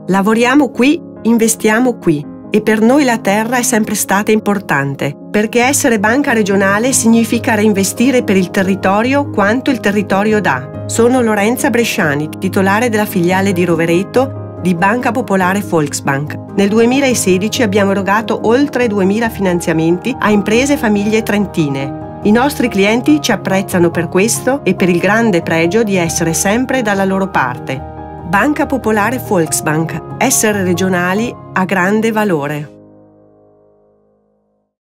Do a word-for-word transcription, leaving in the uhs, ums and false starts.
Lavoriamo qui, investiamo qui e per noi la terra è sempre stata importante, perché essere banca regionale significa reinvestire per il territorio quanto il territorio dà. Sono Lorenza Bresciani, titolare della filiale di Rovereto di Banca Popolare Volksbank. Nel duemilasedici abbiamo erogato oltre duemila finanziamenti a imprese e famiglie trentine. I nostri clienti ci apprezzano per questo e per il grande pregio di essere sempre dalla loro parte. Banca Popolare Volksbank. Essere regionali ha grande valore.